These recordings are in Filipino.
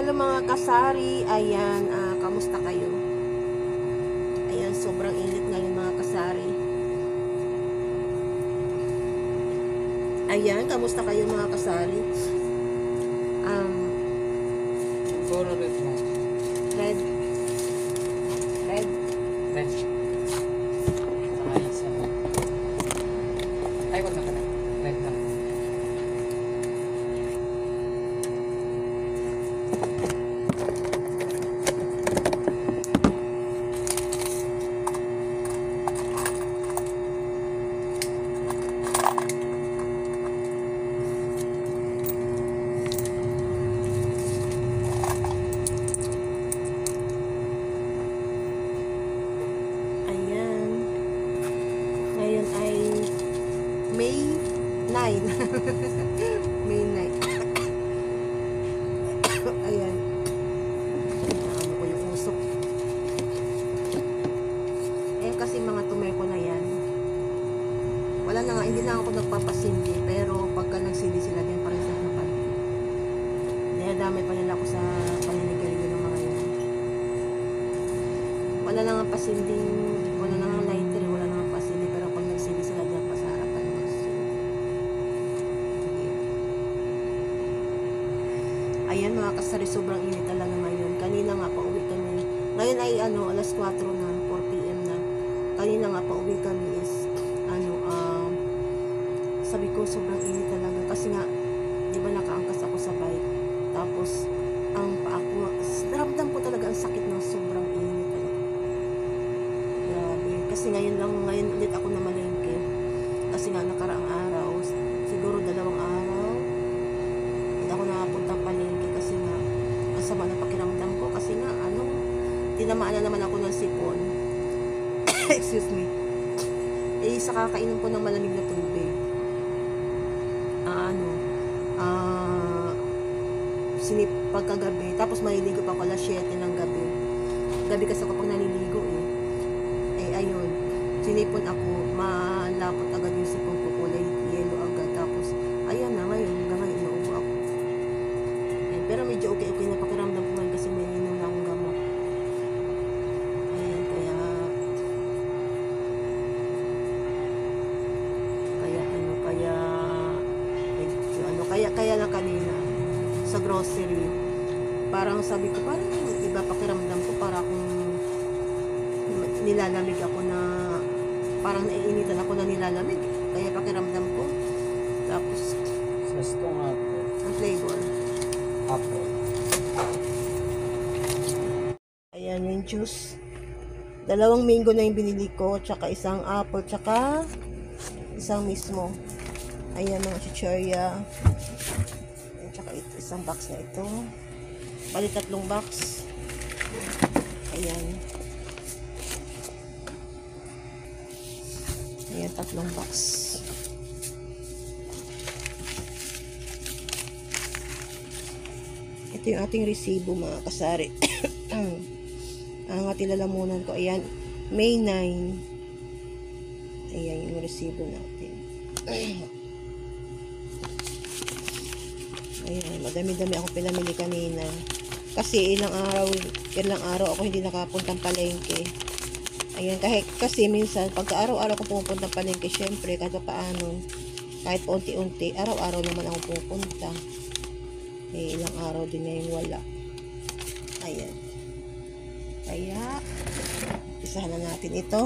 Hello mga kasari, ayan, kamusta kayo? Ayan, sobrang init ngayon mga kasari. Ayan, kamusta kayo mga kasari? Puro red mo. Red. Red. Red. Saka isa. Ay, wag na pala. Red lang. Ayan. Ngayon ay May 9. May 9. Ayan. Ano ko yung usok. Kasi mga tumer ko na yan. Wala na nga, hindi na ako nagpapasindi. Pero pagka nagsindi sila din pa rin sa harapan. Dinadamay pa nila ako sa paninigarilyo ng mga yan. Wala na nga pasinding, wala na nga lighter, wala na nga pasindi. Pero pag nagsindi sila din pa sa harapan. Ayan mga kasari, sobrang init talaga ngayon. Kanina nga pauwi kami. Ngayon ay alas 4 na, 4 PM na. Kanina nga pauwi kami is sabi ko sobrang init talaga kasi nga di ba nakaangkas ako sa bike. Tapos ang paa ko, naramdam ko talaga ang sakit ng sobrang init talaga. Grabe. Kasi ngayon ulit ako na malengke. Kasi nga nakaraang araw, siguro 2 araw, hindi ako nakapuntang palengke kasi nga ang sama ng pakiramdam ko kasi nga tinamaan na naman ako ng sipon. Excuse me. Sa kakainom ko ng malamig na tubig. Pagkagabi, tapos maliligo pa ako alas 7 ng gabi. Gabi kasi ako pag naliligo ayun, sinipon ako, malapot agad yung sipon ko, kulay yellow agad. Tapos ayan na, hanggang ngayon naubo ako. Pero medyo okay na pakiramdam ko ngayon kasi may inom na akong gamot. Ayan, kaya lang kanina sa grocery, parang sabi ko, parang iba pakiramdam ko, para akong nilalamig ako na, parang naiinitan ako na nilalamig, kaya pakiramdam ko. Tapos Sastong apple. ang flavor Apple. ayan yung juice, 2 mango na yung binili ko, tsaka isang apple, tsaka isang mismo. Ayan mga chichorya. Tsaka ito, isang box na ito. Bali 3 box. Ayan. Ayan, 3 box. Ito yung ating resibo mga kasari. Ang ating lalamunan ko. Ayan, May 9. Ayan yung resibo natin. Ayan, madami-dami ako pinamili kanina. Kasi ilang araw ako hindi nakapuntang palengke. Ayan, kasi minsan, pagka araw-araw ko pumupuntang palengke, syempre, kahit paano, kahit unti-unti, araw-araw naman ako pupunta. Ilang araw din ngayon wala. Ayan. Kaya, isahan na natin ito.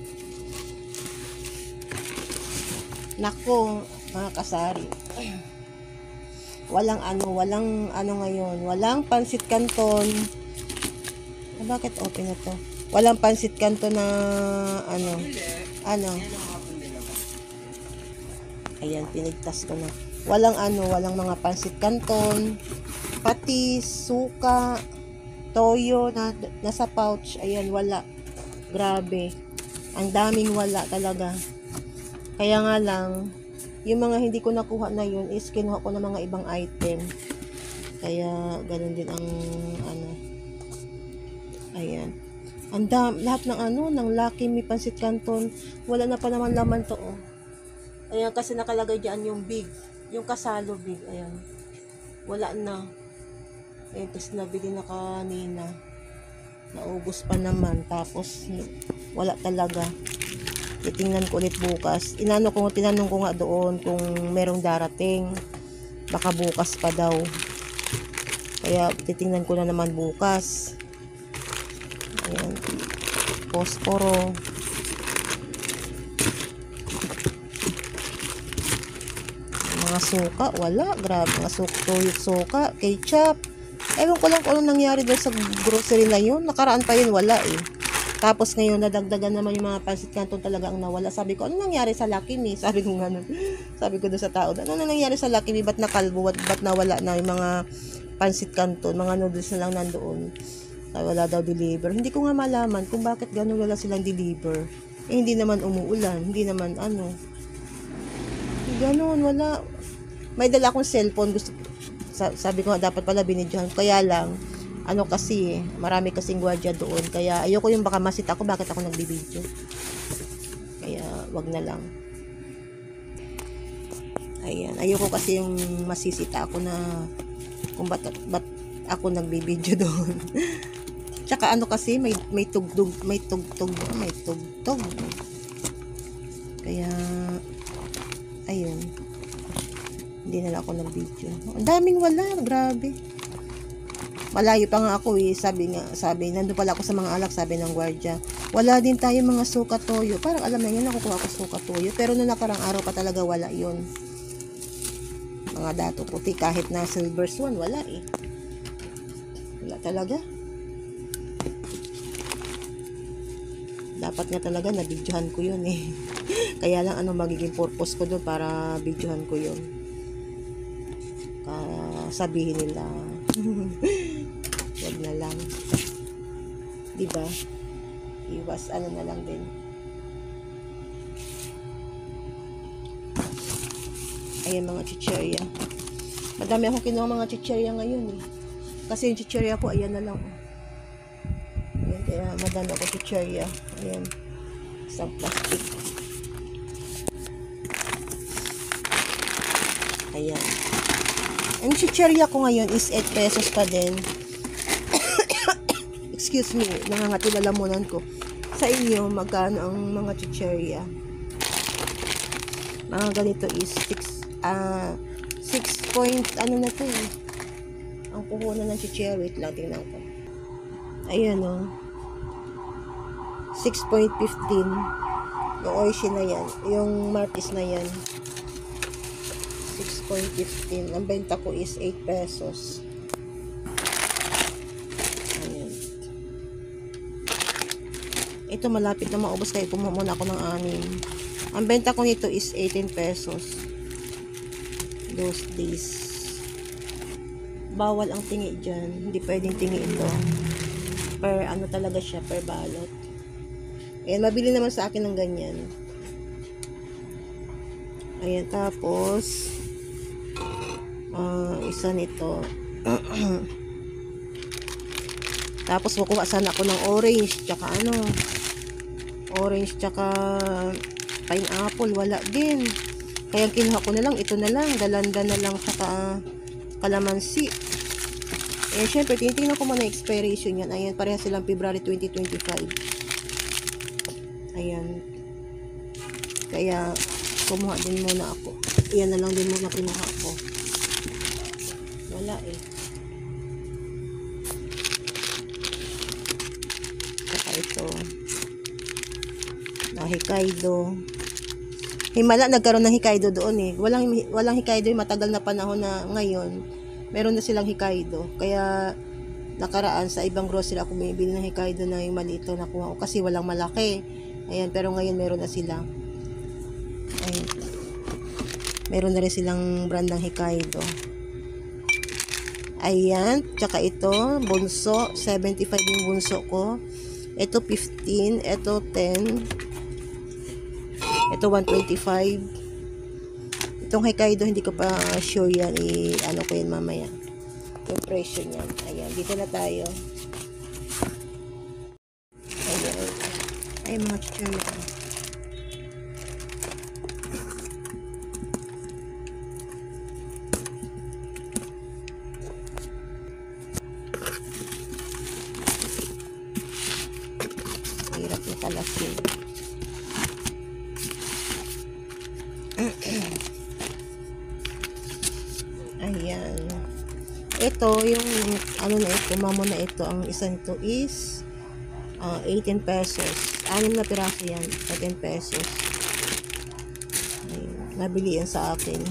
Nako, mga kasari. Walang ngayon. Walang pansit canton. Bakit open na to? Walang pansit canton na Ayan, pinigtas ko na. Walang mga pansit canton, patis, suka, toyo na nasa pouch. Ayan, wala. Grabe. Ang daming wala talaga. Kaya nga lang, yung mga hindi ko nakuha na yun is kinuha ko ng mga ibang item. Kaya ganun din ang ayan. Lahat ng Lucky Me Pansit Canton, wala na pa naman laman to. Ayan, kasi nakalagay diyan yung big, yung kasalo big. Ayan. Wala na. Eh, tapos nabili na kanina. Naubos pa naman. Tapos, wala talaga. Titingnan ko ulit bukas. Tinanong ko nga doon kung merong darating. Baka bukas pa daw. Kaya, titingnan ko na naman bukas. Ayan. Posporo. Mga suka, wala. Grabe, mga suka, ketchup. Ewan ko lang kung anong nangyari doon sa grocery na yun. Nakaraan pa yun, wala eh. Tapos ngayon, nadagdagan naman yung mga pansit canton talaga ang nawala. Sabi ko, ano nangyari sa Lucky Me? Sabi ko nga nun. Sabi ko doon sa tao, ano nangyari sa Lucky Me? Ba't nakalbo? Ba't nawala na yung mga pansit canton? Mga noodles na lang nandoon. Sabi, wala daw deliver. Hindi ko nga malaman kung bakit ganun wala silang deliver. Eh, hindi naman umuulan. Hindi naman ano. Ganun, wala. May dala akong cellphone. Sabi ko nga, dapat pala binidyohan. Kaya lang, ano kasi, marami kasing gwardiya doon. Kaya, ayoko yung baka masita ako, bakit ako nagbibidyo. Kaya, wag na lang. Ayan, ayoko kasi yung masisita ako na kung ba't ako nagbibidyo doon. Tsaka ano kasi, may tugtog. Kaya, ayun. Hindi na lang ako nag-video. Ang daming wala, grabe. Malayo pa nga ako eh. Sabi, nandun pala ako sa mga alak, sabi ng gwardiya. Wala din tayo mga suka toyo. Parang alam na yun, nakukuha ko suka toyo. Pero noong nakarang araw pa talaga wala yun. Mga dato puti, kahit na silver swan, wala eh. Wala talaga. Dapat nga talaga na-videohan ko yun eh. Kaya lang ano magiging purpose ko doon para videohan ko yun. Sabihin nila wag na lang, diba? Iwas ano na lang din. Ayan mga chicherya, madami akong kinuha mga chicherya ngayon eh. Kasi yung chicherya ko ayan na lang ayan, kaya madami ako chicherya. Ayan, isang plastic. Ayan. Ang chicherya ko ngayon is 8 pesos pa din. Excuse me, nangangati lalamunan ko. Sa inyo, magkano ang mga chicherya? Mga ganito is 6 point, ano na to eh. Ang puhunan ng chicherya, wait lang, tingnan ko. Ayan o. 6.15. Yung Oishi na yan. Yung Martis na yan. 6.15. Ang benta ko is 8 pesos. Ayan. Ito malapit na maubos kaya kumuha muna ako ng 6. Ang benta ko nito is 18 pesos. Those days. Bawal ang tingi dyan. Hindi pwedeng tingi ito. Per ano talaga siya, per balot. Ayan, mabili naman sa akin ng ganyan. Ayan, tapos isa nito. Tapos kukuha sana ako ng orange tsaka pineapple, wala din. Kaya kinuha ko na lang, ito na lang, dalanda na lang tsaka kalamansi. Eh syempre tinitingnan ko muna expiration yan. Ayan, pareha silang February 2025. Ayan. Kaya kumuha din muna ako. Iyan na lang din muna kinuha ko. Wala eh. Saka ito. Hikaido. Himala, nagkaroon ng Hikaido doon eh. Walang Hikaido yung matagal na panahon na ngayon. Meron na silang Hikaido. Kaya nakaraan sa ibang grocery ako bumibili ng Hikaido na yung maliit na nakuha ko kasi walang malaki. Ayan, pero ngayon meron na sila. Ayan. Meron na rin silang brand ng Hikaido. Ayan, tsaka ito, bunso, 75 yung bunso ko. Ito 15, ito 10. Ito 125. Itong Hikaido hindi ko pa sure yan, ano ko yan mamaya. Yung presyo niyan. Ayan, dito na tayo. Ayan. Ay, mga chichirya. Ito, yung ano na ito, mamo na ito, ang isa nito is 18 pesos. 6 na piraso yan, 18 pesos. Ayun, nabili yan sa akin.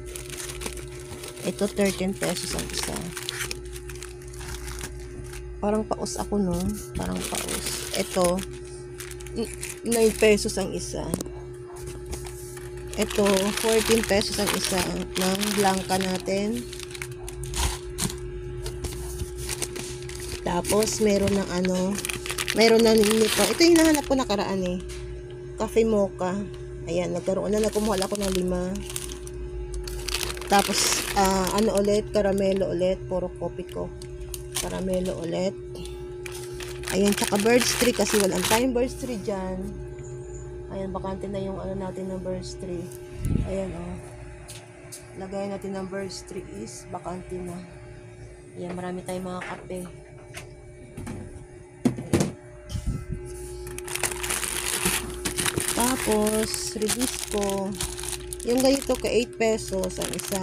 Ito, 13 pesos ang isa. Parang paus ako, no? Parang paus. Ito, 9 pesos ang isa. Ito, 14 pesos ang isa ng blanca natin. Tapos, meron ng meron na nito. Ito yung hinahanap ko nakaraan eh. Cafe mocha. Ayan, nagkumuha ako ng 5. Tapos, ulit, caramelo ulit. Puro kopi ko. Caramelo ulit. Ayan, tsaka birds tree kasi walang tayong birds tree dyan. Ayan, bakante na yung natin ng birds tree. Ayan, lagay natin ng birds tree is bakante na. Ayan, marami tayong mga kape. Tapos, Ribisco. Yung ganito ka 8 pesos ang isa.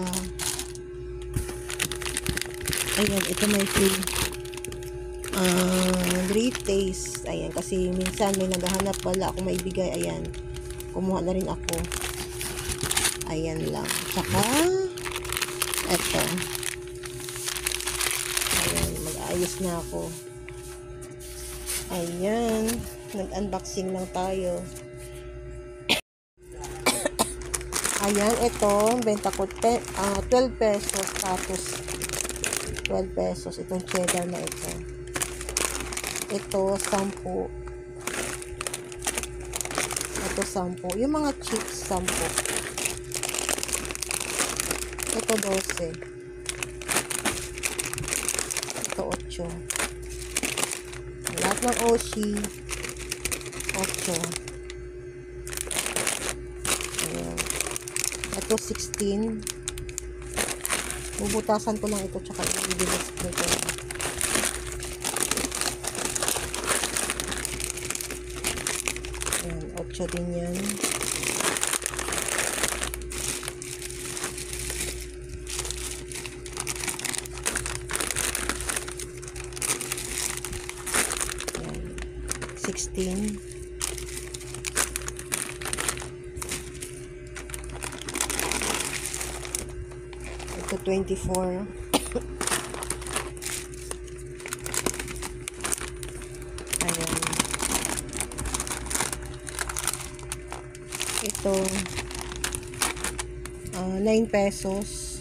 Ayan, ito may free great taste. Ayan, kasi minsan may naghahanap wala akong maibigay. Ayan, kumuha na rin ako. Ayan lang. Tsaka eto. Ayan, mag-ayos na ako. Ayan, nag-unboxing lang tayo. Ayan, ito, benta ko 12 pesos. Tapos 12 pesos itong cheddar na ito. Ito 10. Ito 10. Yung mga chips 10. Ito 12. Ito 8. Lahat ng Oshi 8. Ayan. Ito 16. Bubutasan ko lang ito tsaka i-display ko lang. Ayan, 8 din yan. Ayan, 16. Ito 24. Ayan. Ito 9 pesos.